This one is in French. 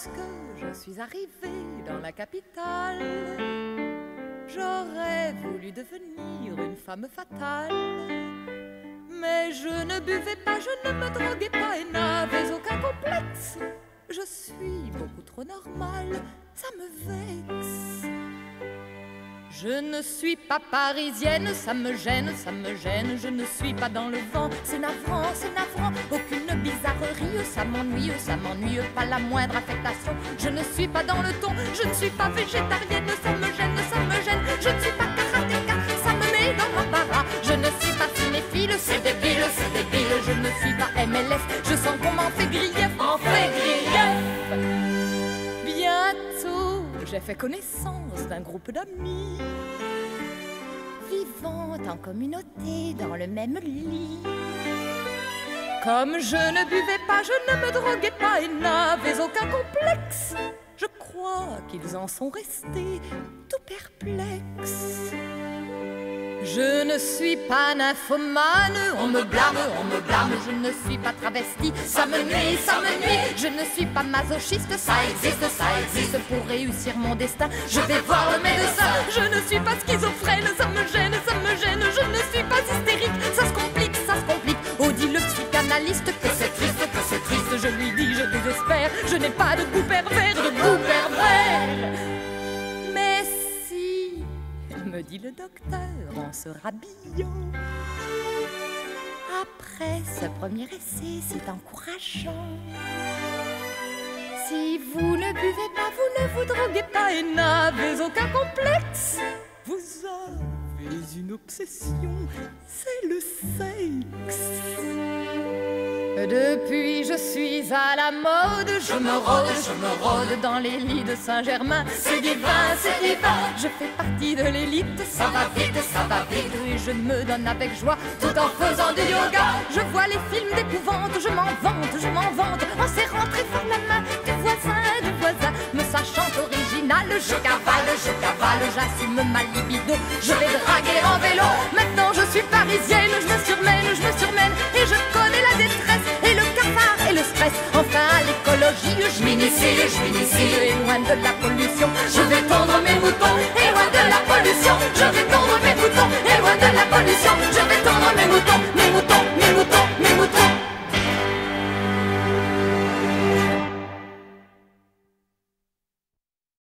lorsque je suis arrivée dans la capitale, j'aurais voulu devenir une femme fatale. Mais je ne buvais pas, je ne me droguais pas et n'avais aucun complexe. Je suis beaucoup trop normale, ça me vexe. Je ne suis pas parisienne, ça me gêne, ça me gêne. Je ne suis pas dans le vent, c'est navrant, aucune bizarrerie, ça m'ennuie, pas la moindre affectation. Je ne suis pas dans le ton, je ne suis pas végétarienne, ça me gêne, je ne suis pas karatéka, ça me met dans l'embarras. Je ne suis pas cinéphile, c'est débile, je ne suis pas MLS, je sens qu'on m'en fait grief, Bientôt, j'ai fait connaissance d'un groupe d'amis vivant en communauté dans le même lit. Comme je ne buvais pas, je ne me droguais pas et n'avais aucun complexe, je crois qu'ils en sont restés tout perplexes. Je ne suis pas nymphomane, on me blâme, je ne suis pas travesti, ça me nuit, je ne suis pas masochiste, ça existe, pour réussir mon destin, je vais voir le médecin. Je ne suis pas schizophrène, ça me gêne, je ne suis pas hystérique, ça se complique, oh dit le psychanalyste que c'est triste, je lui dis, je désespère, je n'ai pas de goût pervers, Mais si, me dit le docteur en se rhabillant, après ce premier essai, c'est encourageant. Si vous ne buvez pas, vous ne vous droguez pas et n'avez aucun complexe, vous avez une obsession, c'est le sexe. Depuis je suis à la mode, je me rôde dans les lits de Saint-Germain. C'est divin, je fais partie de l'élite. Ça va vite, et je me donne avec joie tout en faisant du yoga. Je vois les films d'épouvante, je m'en vante, en serrant très fort la main du voisin, me sachant original, je cavale, j'assume ma libido, je vais draguer en vélo. Maintenant je suis parisienne, je me surmène, et je connais la détresse, et le cafard, et le stress. Enfin à l'écologie, je m'initie, et loin de la pollution, je vais tondre